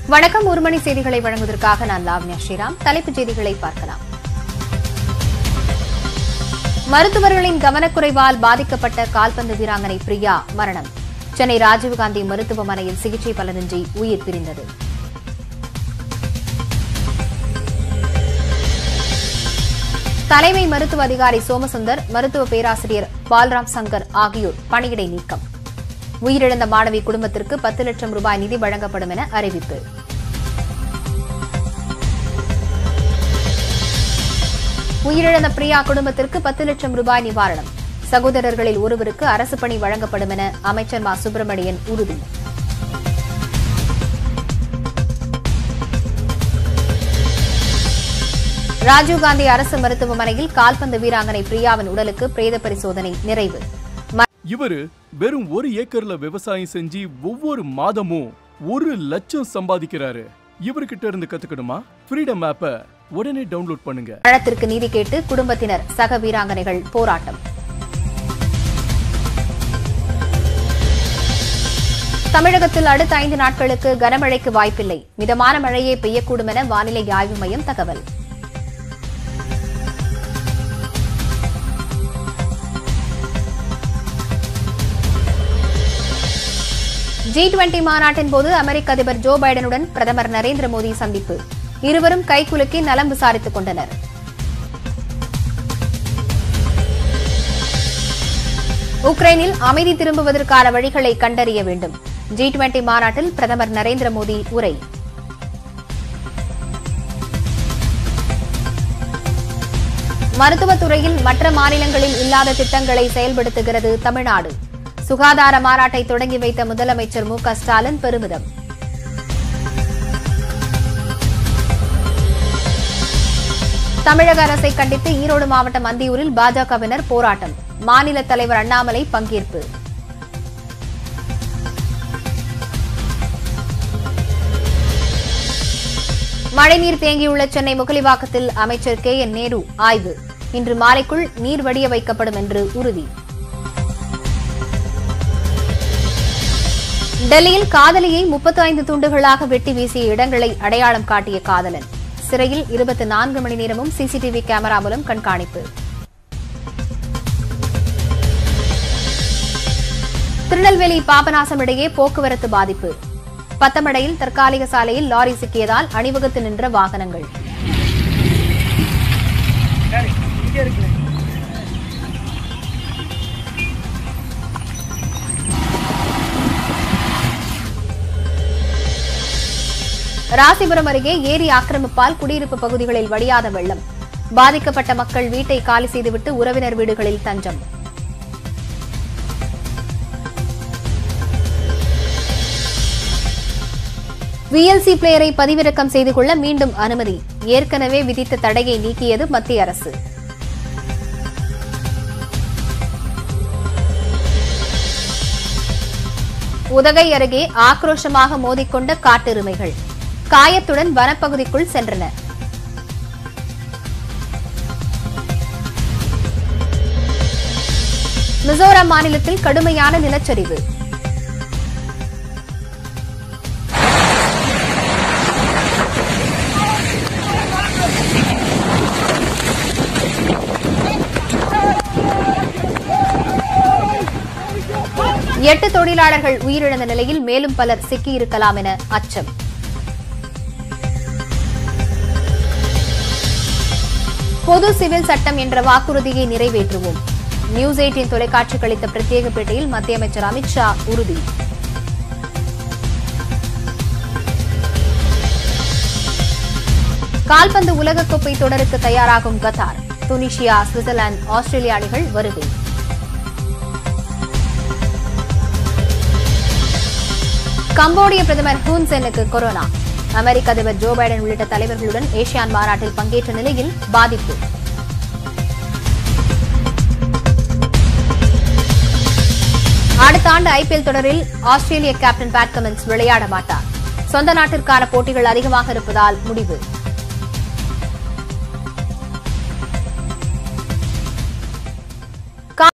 வணக்கம். ஒரு மணி செய்திகளை வழங்குவதற்காக நான் லாவண்யா ஸ்ரீராம். தலைப்புச் செய்திகளை பார்க்கலாம். மருத்துவர்களின் கவனக்குறைவால் பாதிக்கப்பட்ட கால்பந்து வீராங்கனை பிரியா மரணம். சென்னை ராஜீவ்காந்தி மருத்துவமனையில் சிகிச்சை பலனின்றி உயிர் பிரிந்தது. தலைமை மருத்துவ அதிகாரி சோமசுந்தர், மருத்துவ பேராசிரியர் பால்ராம் சங்கர் ஆகியோர் பணியிடை நீக்கம். உயிரிழந்த மாணவி குடும்பத்திற்கு 10 லட்சம் ரூபாய் நிதி வழங்கப்படும் என அறிவிப்பு. உயிரிழந்த பிரியா குடும்பத்திற்கு 10 லட்சம் ரூபாய் நிவாரணம். சகோதரர்களில் ஒருவருக்கு அரசு பணி வழங்கப்படும் என அமைச்சர் மா சுப்பிரமணியன் உறுதி. ராஜீவ்காந்தி அரசு மருத்துவமனையில் கால்பந்து வீராங்கனை பிரியாவின் உடலுக்கு பிரேத பரிசோதனை நிறைவு. இவரு வெறும் 1 ஏக்கர்ல விவசாயம் செஞ்சு ஒவ்வொரு மாதமும் 1 லட்சம் சம்பாதிக்கிறாரு. இவர்கிட்ட இருந்து கத்துக்கணுமா? ஃப்ரீடம் ஆப்பை உடனே டவுன்லோட் பண்ணுங்க. மரணத்திற்கு நீதி கேட்டு குடும்பத்தினர், சக வீராங்கனைகள் போராட்டம். தமிழகத்தில் அடுத்த 5 நாட்களுக்கு கனமழைக்கு வாய்ப்பில்லை. மிதமான மழையே பெய்யக்கூடும் என வானிலை ஆய்வு மையம் தகவல். G20 மாநாட்டின் போது அமெரிக்க அதிபர் ஜோ பைடனுடன் பிரதமர் நரேந்திர மோடி சந்திப்பு. இருவரும் கைகுலுக்கி நலம் விசாரித்துக் கொண்டனர். உக்ரைனில் அமைதி திரும்புவதற்கான வழிகளை கண்டறிய வேண்டும். G20 மாநாட்டில் பிரதமர் நரேந்திர மோடி உரை. மருத்துவத்துறையில் மற்ற மாநிலங்களில் இல்லாத திட்டங்களை செயல்படுத்துகிறது தமிழ்நாடு. சுகாதார மாநாட்டை தொடங்கி வைத்த முதலமைச்சர் மு க ஸ்டாலின் பெருமிதம். தமிழக அரசை கண்டித்து ஈரோடு மாவட்டம் அந்தியூரில் பாஜகவினர் போராட்டம். மாநில தலைவர் அண்ணாமலை பங்கேற்பு. மழைநீர் தேங்கியுள்ள சென்னை முகலிவாக்கத்தில் அமைச்சர் கே என் நேரு ஆய்வு. இன்று மாலைக்குள் நீர் வடிய வைக்கப்படும் என்று உறுதி. டெல்லியில் காதலியை 35 துண்டுகளாக வெட்டி வீசிய இடங்களை அடையாளம் காட்டிய காதலன். சிறையில் 24 மணி நேரமும் சிசிடிவி கேமரா மூலம் கண்காணிப்பு. திருநெல்வேலி பாபநாசம் இடையே போக்குவரத்து பாதிப்பு. பத்தமடையில் தற்காலிக சாலையில் லாரி சிக்கியதால் அணிவகுத்து நின்ற வாகனங்கள். ராசிபுரம் அருகே ஏரி ஆக்கிரமிப்பால் குடியிருப்பு பகுதிகளில் வடியாத வெள்ளம். பாதிக்கப்பட்ட மக்கள் வீட்டை காலி செய்துவிட்டு உறவினர் வீடுகளில் தஞ்சம். VLC பிளேயரை பதிவிறக்கம் செய்து கொள்ள மீண்டும் அனுமதி. ஏற்கனவே விதித்த தடையை நீக்கியது மத்திய அரசு. உதகை அருகே ஆக்ரோஷமாக மோதிக்கொண்ட காட்டெருமைகள் காயத்துடன் வனப்பகுதிக்குள் சென்றன. மிசோரம் மாநிலத்தில் கடுமையான நிலச்சரிவு. எட்டு தொழிலாளர்கள் உயிரிழந்த நிலையில் மேலும் பலர் சிக்கியிருக்கலாம் என அச்சம். பொது சிவில் சட்டம் என்ற வாக்குறுதியை நிறைவேற்றுவோம். News18 தொலைக்காட்சிக்கு அளித்த பிரத்யேக பேட்டியில் மத்திய அமைச்சர் அமித் ஷா உறுதி. கால்பந்து உலகக்கோப்பை தொடருக்கு தயாராகும் கத்தார். துனிஷியா, சுவிட்சர்லாந்து, ஆஸ்திரேலிய அணிகள் வருகை. கம்போடிய பிரதமர் ஹூன் செனுக்கு கொரோனா. அமெரிக்க அதிபர் ஜோ பைடன் உள்ளிட்ட தலைவர்களுடன் ஏசியான் மாநாட்டில் பங்கேற்ற நிலையில் பாதிப்பு. அடுத்த ஆண்டு IPL தொடரில் ஆஸ்திரேலிய கேப்டன் பேட் கமின்ஸ் விளையாட மாட்டார். சொந்த நாட்டிற்கான போட்டிகள் அதிகமாக இருப்பதால் முடிவு.